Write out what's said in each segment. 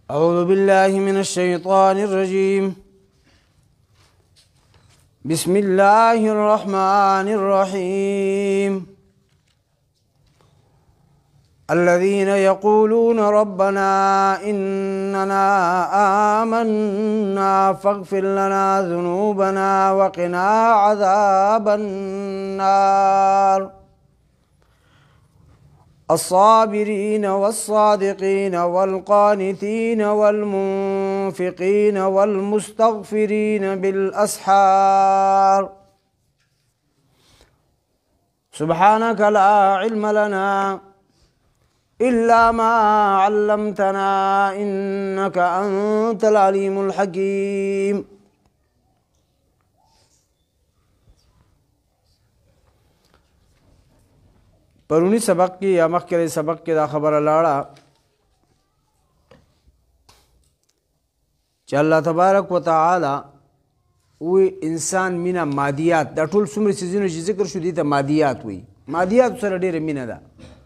أعوذ بالله من الشيطان الرجيم. بسم الله الرحمن الرحيم. الذين يقولون ربنا إننا آمنا فاغفر لنا ذنوبنا وقنا عذاب النار. الصابرين والصادقين والقانتين والمنفقين والمستغفرين بالأسحار. سبحانك لا علم لنا إلا ما علمتنا إنك أنت العليم الحكيم. پرونی سبق کی یا مخکې سبق کې دا خبره لاړه چې الله تبارک وتعالی وی انسان مینا مادیات دا ټول څومره څیزونه چې ذکر شو دي ته مادیات وی. مادیات سره ډېره مینه ده.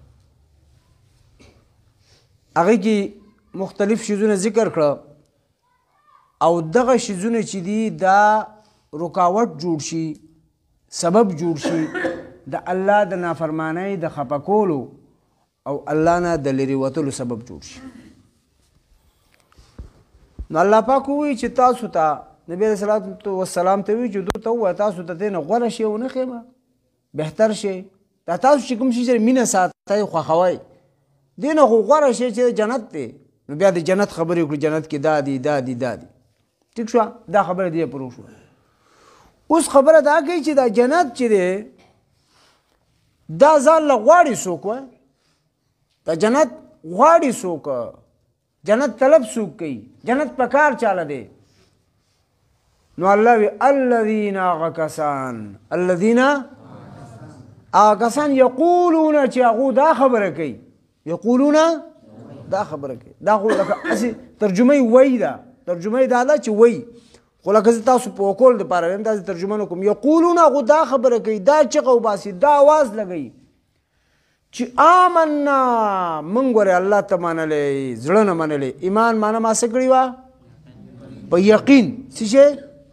هغې کې مختلف شیزونه ذکر کړه او دغه شیزونه چې دي دا رکاوټ جوړ شي، سبب جوړ شي د الله د نافرمانی د خفه کولو او الله نه د لرې وتلو سبب جوړ شي. نو الله پاک ووایي چې تاسو ته نبي علیه الصلاة والسلام ته وایي چې دوی ته ووایه تاسو ته دې نه غوره شی ونه ښیمه، بهتر شی دا تاسو چې کوم شي سره مینه ساتئ خوښوئ دې نه خو غوره شی چې جنت دی. نو بیا د جنت خبرې وکړو، جنت کې دا دي دا دي دا دي. ټیک شوه، دا خبره دې پوره شوه. اوس خبره دا کوي چې دا جنت چې دی دا ځان له غواړي څوک وه، دا جنت غواړي څوک، جنت طلب څوک کوي، جنت په کار چاله دی. نو الله وی الذین هغه کسان، الذین هغه کسان یقولون چې هغو دا خبره کوي، یقولون دا خبره کوي. دا خو لکه هسې ترجمه یې وی ده، ترجمه یې دا ده چې وی، خو لکه زه تاسو په وکول دپاره ویم داسې ترجمه نه کوم. یقولون هغو دا خبره کوي، دا چغه وباسي، دا آواز لګوي چې آمنا موږ ورې الله ته منلی، زړه نه منلی. ایمان معنا ما څه کړې وه؟ په یقین. څه شی؟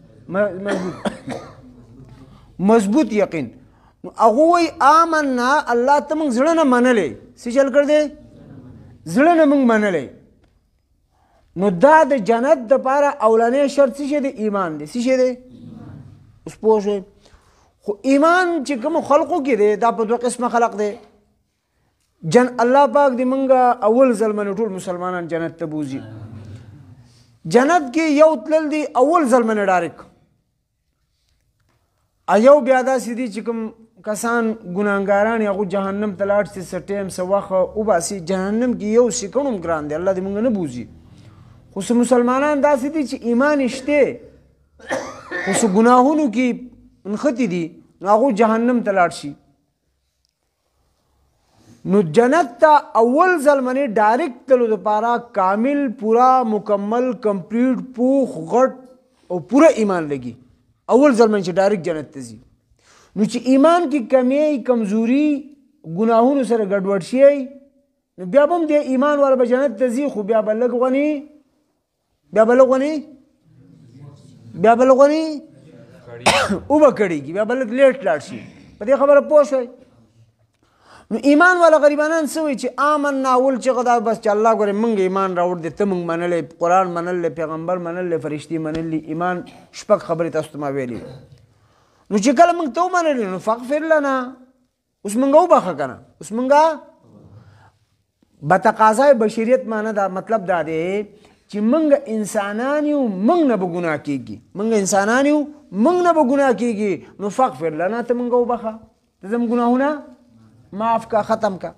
مضبوط یقین. نو هغو وایي آمنا الله ته موږ زړه نه منلی. څه چل کړ دی؟ زړه نه موږ منلی. نو دا د جنت دپاره اولنی شرط څه شی دی؟ ایمان دی. څه شی دی؟ اوس پوه شوئ. خو ایمان چې کومو خلقو کې دی دا په دوه قسمه خلق دی. الله پاک دې موږ اول ځل منو ټول مسلمانان جنت ته بوځي. جنت کې یو تلل دی اول ځل منو ډایرک، یو بیا داسې دي چې کوم کسان ګناهګاران هغو جهنم ته لاړ شي، څه ټایم څه وخت وباسي. جهنم کې یو سیکنډ هم ګران دی، الله دې موږ نه بوځي. خو څه مسلمانان داسې دي چې ایمان یې شته خو څه ګناهونو کې نښتي دي، نو هغو جهنم ته لاړ شي. نو جنت ته اول ځل منې ډایرکټ تلو دپاره کامل پورا مکمل کمپلیټ پوخ غټ او پوره ایمان لګي. اول ځل منې چې ډایرکټ جنت ته ځي. نو چې ایمان کې کمی کمزوري ګناهونو سره ګډوډ شي نو بیا به هم د ایمان والا به جنت ته ځي، خو بیا به لږ غوني بیا به لږ غوني بیا به لږ غوني اوبه کړېږي، بیا به لږ لیټ لاړ شي. په دې خبره پوه شئ. نو ایمان والا غریبانان څه وایي چې آمنا اول چغه دا بس چې الله ګورې موږ ایمان راوړ دی، ته موږ منلی، قرآن منلی، پیغمبر منلی، فرشتې منلی، ایمان شپږ خبرې تاسو ته ما ویلي. نو چې کله موږ ته ومنلي نو فغفر لنا، اوس موږ وبخه که نه، اوس موږ به تقاضای بشریت معنی دا مطلب دا دی چې موږ انسانان یو، موږ نه به ګناه کېږي، موږ انسانان یو، موږ نه به ګناه کېږي. نو فغفر لنا ته موږ وبخه، ته زموږ ګناهونه معاف کا، ختم کا.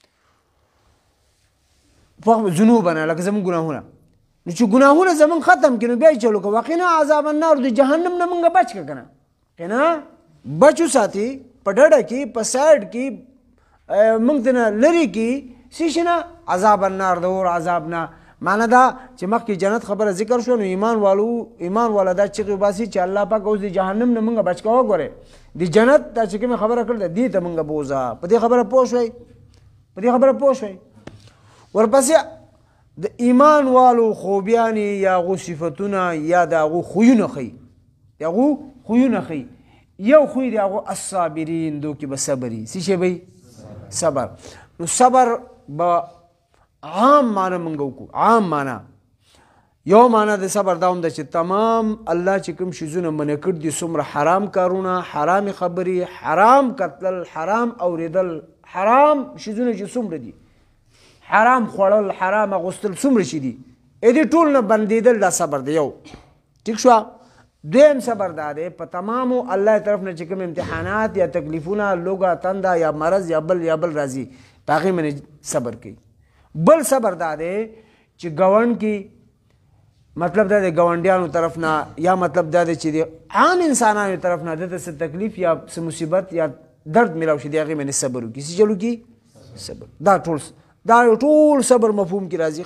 ذنوبنا لکه زموږ ګناهونه. نو چې ګناهونه زموږ ختم کړي نو بیا یې چلو که وقنا عذاب النار، د جهنم نه موږ بچ که که نه، که نه بچ وساتي، په ډډه کې په سایډ کې موږ ته نه لرې کړي څه شي نه؟ عذاب النار، د اور عذاب نه. معنی دا چې مخکې جنت خبره ذکر شو نو ایمان والا دا چغې وباسي چې الله پاک اوس د جهنم نه موږ بچ کوه. ګورې د جنت دا چې کومې خبره کړې ده دې ته موږ بوځه. په دې خبره پوه شوئ؟ په دې خبره پوه شوئ؟ ورپسې د ایمان والو خوبیانې یا هغو صفتونه یا د هغو خویونه ښیي د هغو خویونه ښیي یو خوی د هغو الصابرین دو کې به صبر وي څه شی به صبر نو صبر به عام معنی موږ وکړو عام معنی یو معنی د صبر دا هم ده چې تمام الله چې کوم شیزونه منع کړي دي څومره حرام کارونه حرامې خبرې حرام کتل حرام اورېدل حرام شیزونه چې څومره دي حرام خوړل حرام اغوستل څومره شي دي دې ټول نه بندېدل دا صبر دی یو ټیک شوه دویم صبر دا دی په تمامو الله طرف نه چې کوم امتحانات یا تکلیفونه لوږه تنده یا مرض یا بل راځي په هغې باندې صبر کوي بل صبر دا دی چې ګاونډ کې مطلب دا د ګاونډیانو طرف نه یا مطلب دا دی چې د عام انسانانو طرف نه دته څه تکلیف یا څه مصیبت یا درد میلاو شي د هغې باندې صبر وکړي څه چل وکړي صبر دا ټول صبر مفهوم کې راځي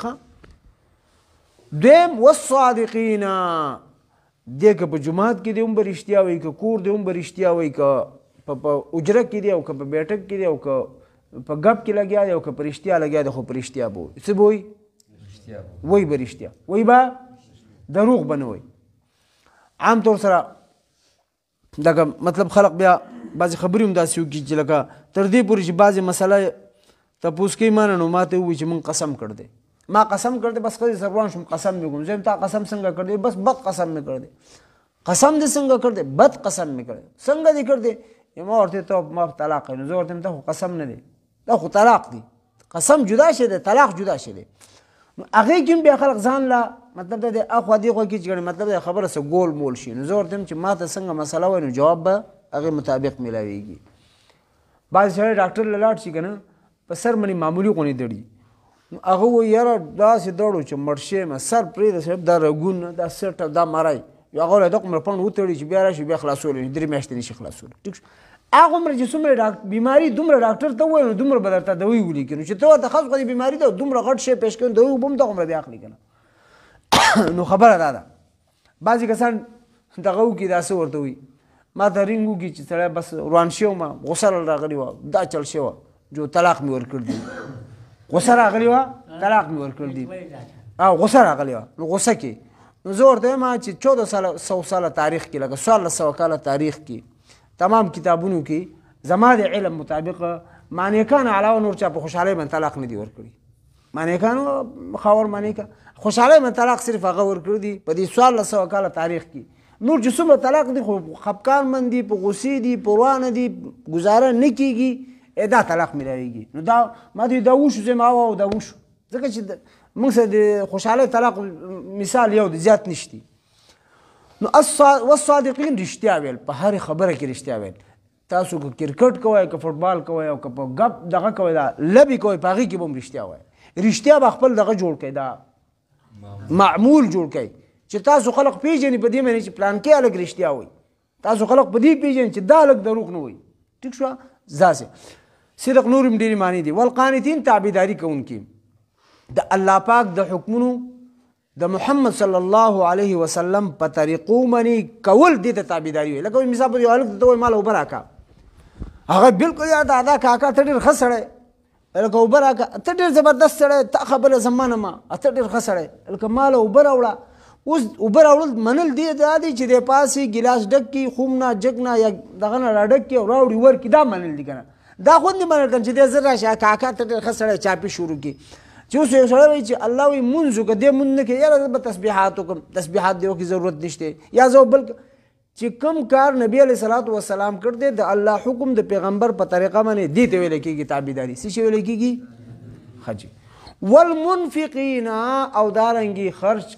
ښه دویم والصادقین دې که په جومات کې دې هم به رښتیا وایي که کور دې هم به رښتیا وایي که په اجره کې دی او که په بیټک کې دی او که په ګپ کې لګیا دی او که په رښتیا لګیا دی خو په رښتیا به وایي څه به وایي وایي به رښتیا وایي به دروغ به نه وایي عام طور سره دغه مطلب خلق بیا بعضې خبرې هم داسې وکړي چې لکه تر دې پورې چې بعضې مسله تپوس کوي ما نه نو ما ته ووایي چې مونږ قسم کړ دی ما قسم کړ دی بس ښځې سره روان شوم قسم مې کوم زه تا قسم څنګه کړ دی بس بد قسم مې کړ دی قسم دې څنګه کړ دی بد قسم مې کړ دی څنګه دې کړ دی ما ورته ته ما طلاق نو زه ورته ته خو قسم نه دی دا خو طلاق دی قسم جدا شي دی طلاق جدا شي دی نو هغې کې هم بیا خلک ځان له مطلب دا دی اخوا دې خوا کې چې ګڼې مطلب دا خبره څه ګول مول شي نو زه ورته یم چې ما ته څنګه مسله وایي نو جواب به هغې مطابق میلاویږي بعضې سړی ډاکټر له لاړ شي که نه په سر باندې معمولي غونې دړي نو هغه وایي یاره داسې دړو چې مړ شیم سر پرېږده صاحب دا رګونه دا سټه دا مرای هغه وایي دغومره پڼډ وتړي چې بیا راشي بیا خلاصولی 3 میاشتې نشي خلاصولی ټیک شو هغومره چې څومره بیماري دومره ډاکټر ته ووایي نو دومره به درته دوی ولیکي نو چې ته ورته خاص خو دې بیماري ده دومره غټ شی پیش کوي دوی به هم دغومره بیا اخلي که نه نو خبره دا ده بعضې کسان دغه وکړي دا څه ورته وایي ما ته رینګ وکړي چې سړی بس روان شوی وم غوسه راغلې وه دا چل شوی جو طلاق مې ورکړ دی غوسه راغلې وه طلاق مې ورکړ دی غوسه راغلې وه نو غوسه کې نو زه ورته وایم چې 1400 ساله تاریخ کې لکه 1400 کاله تاریخ کې تمام کتابونو کې زما د علم مطابق مانیکان علاوه نور چا په خوشحالۍ باندې طلاق نه دي ورکړي مانیکانو خاور مانیکا خوشحالۍ باندې طلاق صرف هغه ورکړي دي په دې 1400 کاله تاریخ کې نور چې څومره طلاق دي خو خفقان من دي په غوسې دي په روانه دي ګزاره نه کېږي دا طلاق میلاویږي نو دا ما دوی دا وشو زه ما او دا وشو ځکه چې موږ سره د خوشحالۍ طلاق مثال یو د زیات نشتی نو والصادقین رښتیا ویل په هرې خبره کې رښتیا ویل تاسو که کرکټ کوئ که فوټبال کوئ او که په ګپ دغه کوئ دا لبې کوئ په هغې کې به هم رښتیا وایئ رښتیا به خپل دغه جوړ کړئ دا معمول جوړ کړئ چې تاسو خلق پیژني په دې معنی چې پلان کې هلک رښتیا وایي تاسو خلق په دې پیژني چې دا هلک دروغ نه وایي ټیک شوه داسې صدق نور هم ډېرې معنی دي والقانتین تابعداري کوونکي د الله پاک د حکمونو د محمد صلی الله علیه وسلم په طریقو باندې کول دې ته تابعداري وایي لکه مثال په یو هلک ته وایي مال اوبه راکړه هغه بالکل یا دا کاکا ته ډېر ښه سړی لکه اوبه راکړه ته ډېر زبردست سړی تا خبره زه منم ته ډېر ښه سړی لکه مال اوبه راوړه اوس اوبه راوړل منل دې دا دی چې دی پاسې ګیلاس ډک کړي خوم نه جګ نه یا دغه نه راډک کړي او راوړي ورکړي دا منل دي که نه دا خو نه منل کړم چې دی زر راشي کاکا ته ډېر ښه سړی چاپي شروع کړي چې اوس یو سړی وایي چې الله وایي مونځ وکړه دې مونځ نه کوي یاره زه به تسبیحات وکړم تسبیحات دې وکړي ضرورت نشته یا زه بل چې کوم کار نبی علیه صلات وسلام کړ دی د الله حکم د پیغمبر په طریقه باندې دې ته ویل کېږي تابعداري څه شی ویل کېږي ښه جي والمنفقین او دارنګي خرچ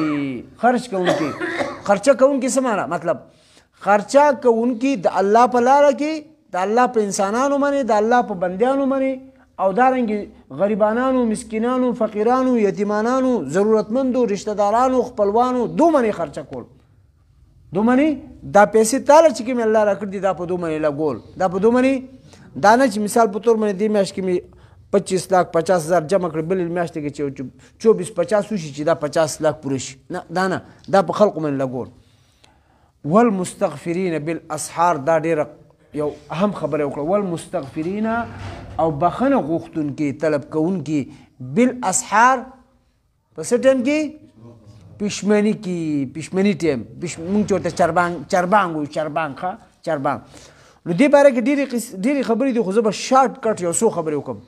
کوونکي خرچه کوونکي څه معنی مطلب خرچه کوونکي د الله په لاره کې د الله په انسانانو باندې د الله په بندیانو باندې او دارنګي غریبانانو مسکینانو فقیرانو یتیمانانو ضرورتمندو رشتہ دارانو خپلوانو دو باندې خرچه کول دو باندې دا پیسې تاله چې کومې الله راکړي دي دا په دو باندې لګول دا په دو باندې دا نه چې مثال په طور باندې دې میاشت کې مې 25 लाख 50,000 جمع کړي بلې میاشتې کې چې 24-50 وشي چې دا 50 लाख پوره شي نه دا په خلقو باندې لګول والمستغفرین بالاسحار دا ډېره یو اهم خبره وکړه والمستغفرین او بخنه غوښتونکي طلب کوونکي بالاسحار په څه ټایم کې پښمني کې پښمني ټایم مونږ چورته چربانګ وایو چربانګ نو دې باره کې ډېرې خبرې دي خو زه به شارټ کټ یو څو خبرې وکړم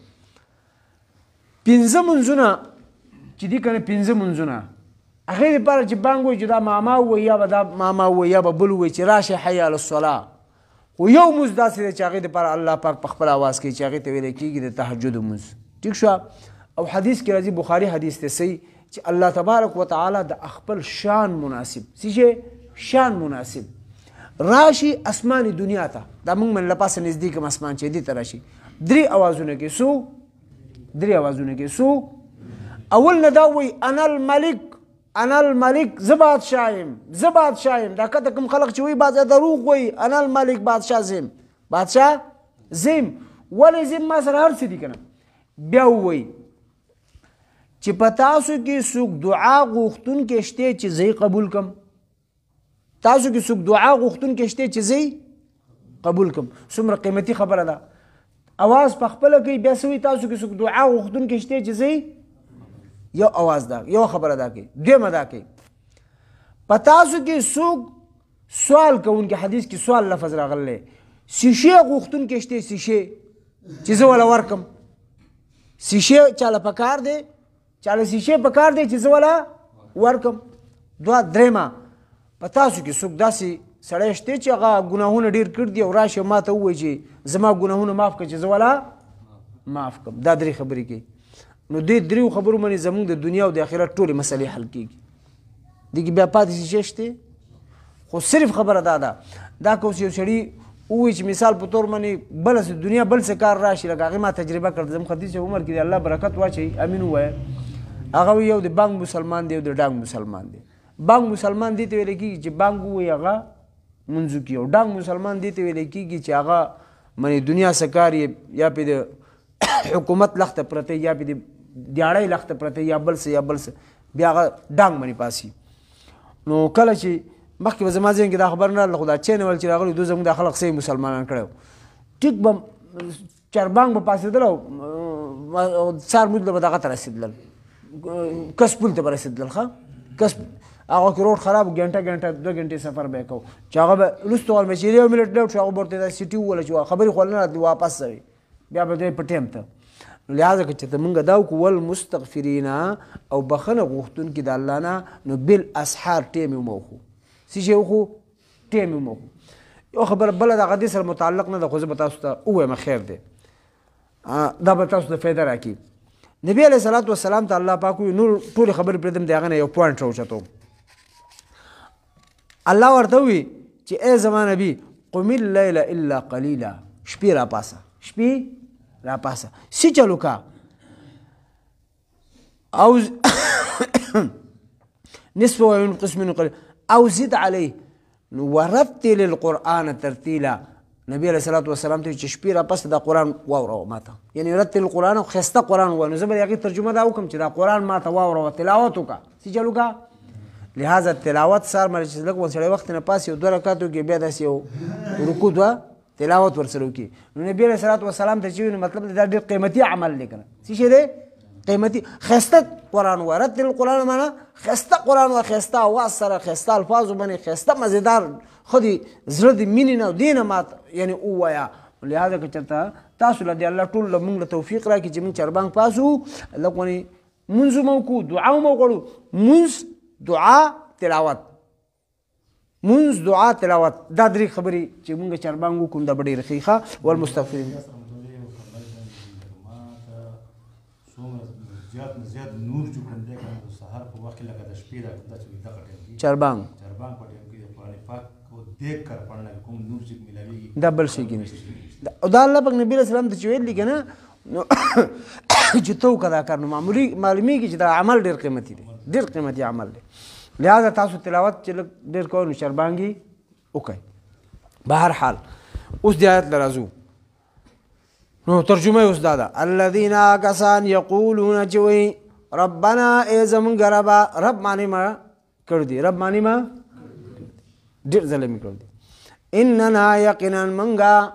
5 منځونه چې دي که نه 5 منځونه هغې دپاره چې بانګ وایي چې دا ماما ووایي یا به دا ماما ووایي یا به بل ووایي چې راشئ حی علی الصلاة خو یو مونځ داسې دی چې هغې دپاره الله پاک په خپل اواز کوي چې هغې ته ویلی کېږي د تهجد مونځ ټیک شوه او حدیث کې راځي بخاري حدیث دی صحیح چې الله تبارک وتعالی د خپل شان مناسب څه شان مناسب راشي اسماني دنیا ته دا موږ من له پاسه نږدې کوم اسمان چې دې ته راشي 3 اوازونه کې څو اول نه دا وایي انا الملک زه بادشاه یم دا کته کوم خلق چې وایي بعضې دروغ وایي انا الملک بادشاه زیم ولې زیم ما سره هر څه دي که نه بیا ووایي چې په تاسو کې څوک دعا غوښتونکی شته چې زه قبول کم تاسو کې څوک دعا غوښتونکی شته چې زه قبول کم څومره قیمتي خبره ده اواز په خپله کوي بیا څه وایي تاسو کې څوک دعا غوښتونکی شته چې زه یو اواز ده یو خبره دا کوي دویمه دا کوي په تاسو کې څوک سوال کوونکی حدیث کې سوال لفظ راغلی سیشې غوښتونکی شته سیشې چې زه وله ورکم سیشې چاله پکار دی چاله سیشې پکار دی چې زه وله ورکم دوه درېمه په تاسو کې څوک داسې سړی شته چې هغه ګناهونه ډېر کړي دي او راشي ما ته ووایي چې زما ګناهونه معاف کړه چې زه وله معاف کړم دا 3 خبرې کوي نو دې 3 خبرو باندې زموږ د دنیا او د آخرت ټولې مسلې حل کېږي دې کې بیا پاتې سیشې شته خو صرف خبره دا ده دا که اوس یو سړي ووایي چې مثال په طور باندې بله دنیا بل څه کار راشي لکه هغې ما تجربه کړه زموږ ختیځ عمر کې د الله برکت واچوي امین ووایه هغه وایي یو د بانک مسلمان دی یو د ډانګ مسلمان دی بانک مسلمان دې ته ویلی کېږي چې بانک ووایي هغه منځو کي او ډانګ مسلمان دې ته ویلی کېږي چې هغه منې دنیا څه کار یا پې د حکومت لخته پرته یا پې د دیاړۍ لخته پرته یا بل څه بیا هغه ډانګ باندې پاسي نو کله چې مخکې به زما ذهن کې دا خبر نه راغله خو دا چینول چې راغلي دوی زموږ دا خلق صحیح مسلمانان کړی ټیک به چربانګ به پاسېدل او سهار مونځ له به دغه ته رسېدلل کس پول ته به رسېدلل ښه کس هغه کې روډ خراب ګنټه 2 غنټې سفر به یې کوو چې هغه به وروسته وال به چې یو منټ لیټ شو هغه به ورته دا سیټي وویله چې خبرې خو نه راتلې واپس سوي بیا به دوی په ټیم ته نو لهذا که چېرته مونږ دا وکړو والمستغفرین او بخښنه غوښتونکي د الله نه نو بالاسحار ټیم یې وموخو څه شی وخو ټیم یې وموخو یو خبره بله د هغه دې سره متعلق نه ده خو زه به تاسو ته ووایم خیر دی دا به تاسو ته فایده راکړي نبي علیه صلات وسلام ته الله پاک وایي نور ټولې خبرې پرېږدم د هغه نه یو پوینټ راوچتوم الله ورته وایي چې ای زما نبي قم اللیل الا قلیلا شپې راپاسه سی چلو کا او نصف وينقص منه قليل او زد عليه ورتل القرآن ترتیلا نبی علیہ الصلوۃ والسلام ته چې شپې راپاسه دا قرآن واوره ماته یعنی رتل القرآن او خسته قرآن وایي نو زه به د هغې ترجمه دا وکړم چې دا قرآن ماته واوره تلاوت وکړه سی چلو کا لہذا تلاوت سار مې چې لږ سړی وخت نه پاس یو 2 رکعات وکړي بیا داسې یو رکوع دوه تلاوت ورسره وکړي نو نبي علیه صلات وسلام ته چې وي نو مطلب دا ډېر قیمتي عمل دی که نه څه شی دی قیمتي ښایسته قرآن وایه رتل القرآن معنا ښایسته قرآن وایه ښایسته اواز سره ښایسته الفاظو باندې ښایسته مزېدار ښه د زړه د مینې نه دې نه مات یعنې ووایه لهذا که چېرته تاسو له دې الله ټول له موږ له توفیق راکړي چې موږ چربانګ پاسو لږ ونې مونځ مو وکړو دعا مو وکړو مونځ دعا تلاوت منز دعا تلاوت دا 3 خبرې چې مونږ چربانګ وکړو دا به ډېره ښه ښه والمستغفرین چربانګ دا بل شي کې نشته دا الله پاک نبي علیه السلام ته چې ویلي که نه نو چې ته وکړه دا کار نو معلومیږي چې دا عمل ډېر قیمتي دی ډېر قیمتي عمل دی لہذا تاسو تلاوت چې لږ ډېر کوئ نو چربانګ یې وکئ بهر حال اوس دې آیت له راځو نو ترجمه یې اوس دا ده الذین کسان یقولون چې وایي ربنا ای زمونږ ربه رب معنی ما کړی دی رب معنی ما ډېر ځله مې کړی دی اننا یقینا منګه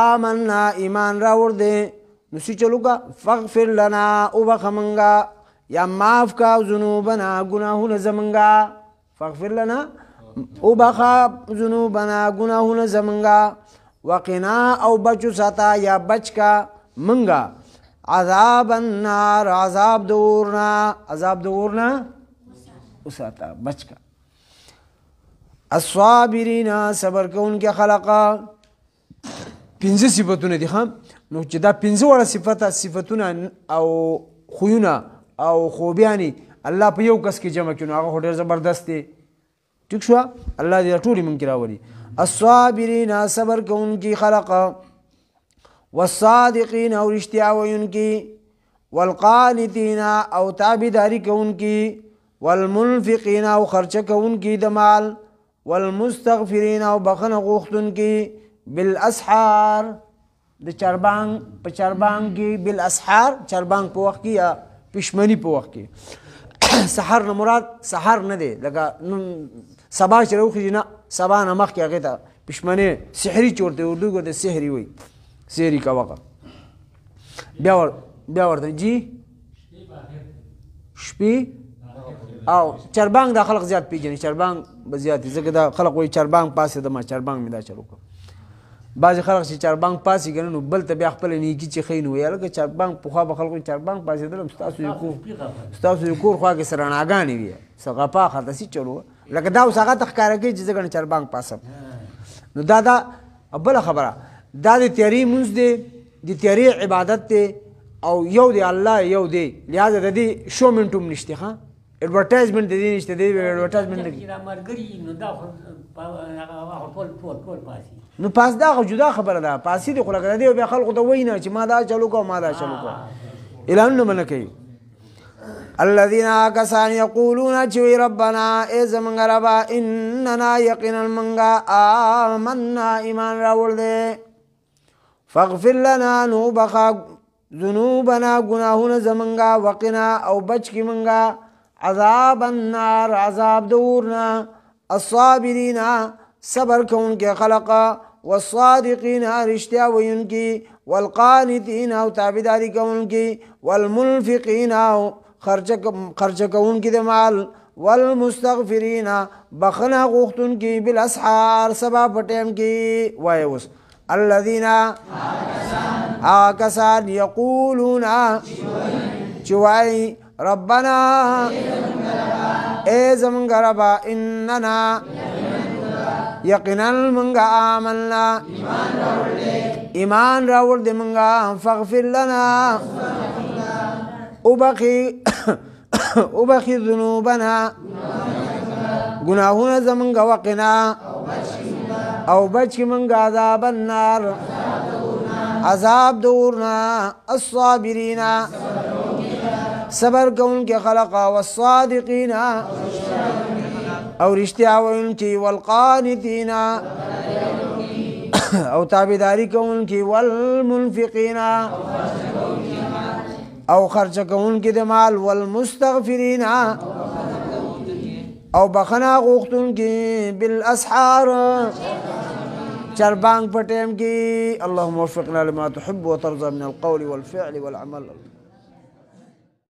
آمنا ایمان راوړ دی نو سی چلو کا فغفر لنا وبخه منګه یا معاف کا ذنوبنا گناہون زمنگا فاغفر لنا او بخا ذنوبنا گناہون زمنگا وقنا او بچو ساتا یا بچ کا منگا عذاب النار عذاب دورنا اساتا بچ کا الصابرین صبر کون کے خلقا پنځه صفاتونه دي خام نو چې دا پنځه وړه صفاتونه او خویونه او خوبیانی الله په یو کس کې جمع کړي نو هغه ډېر زبردست دی ٹھیک شو الله دې ټول من کې راولي الصابرین صبر کوونکي خلق والصادقین او رښتیا ویونکي والقانتین او تابعداري کوونکي والمنفقین او خرچه کوونکي د مال والمستغفرین او بخنه غوښتونکي بالاسحار د چربانګ په چربانګ کې بالاسحار چربانګ په وخت کې یا پښمنی په وخت کې سحر نه مراد سحر نه دی لکه سبا چې راوخیږي نه سبا نه مخکې هغې ته پښمنی سحري چورته اردو کې د سحري وایي سحري کوه بیا ورته جی شپې او چربانګ دا خلق زیات پیژني چربانګ به زیات دي ځکه دا خلق وایي چربانګ پاسېده ما چربانګ مې دا چلو کړ بعضې خلک چې چربانګ پاسې که نه نو بل ته بیا خپله نیکي چې ښیي نو وایي هلکه چربانګ پخوا به خلکو چربانګ پاسېدلم ستاسو د کور خوا کې څه رڼاګانې وي څه غپا خطسي چلو لکه دا اوس هغه ته ښکاره کوي چې زه ګڼې چربانګ پاسم نو دا بله خبره دا د تیارې مونځ دی د تیارې عبادت دی او یو دی الله یو دی لہذا د دې شومنټ هم نشته ښه ایڈورټایزمنټ د دې نشته دی ایډورټایزمنټ نو پاس دا جدا خبره ده پاسې دی خو لکه دی بیا خلکو ته وایي نه چې ما دا چلو کوه ما دا چلو کوه اعلانونه به نه کوي الذین کسان یقولون چې وی ربنا ای زمونږ ربا اننا یقینا منګه آمنا ایمان راوړ دی فاغفر لنا نو بخا ذنوبنا گناهونه زمونږه وقنا او بچ کی منګه عذاب النار عذاب دورنا الصابرین صبر کون کے خلقا والصادقین رشتیا وین کی والقانتین او تابداری کون کی والمنفقین او خرچ کون کی دمال والمستغفرین بخنا غوختن کی بالاسحار سبا پٹیم کی وایوس الذین آکسان یقولون چوائی ربنا اے زمونږ ربا اننا یقینا منگا آمنا ایمان راوڑ دے منگا فاغفر لنا ابخی ذنوبنا گناہونا زمنگا وقنا او بچ کی منگا عذاب النار عذاب دورنا الصابرین صبر کون کے خلقا والصادقین او رشتیا وین کی والقانتین او تابداری کون کی والمنفقین او خرچ کون کی دمال والمستغفرین او بخنا غوختن کی بالاسحار چربانگ پٹیم کی اللهم وفقنا لما تحب وترضى من القول والفعل والعمل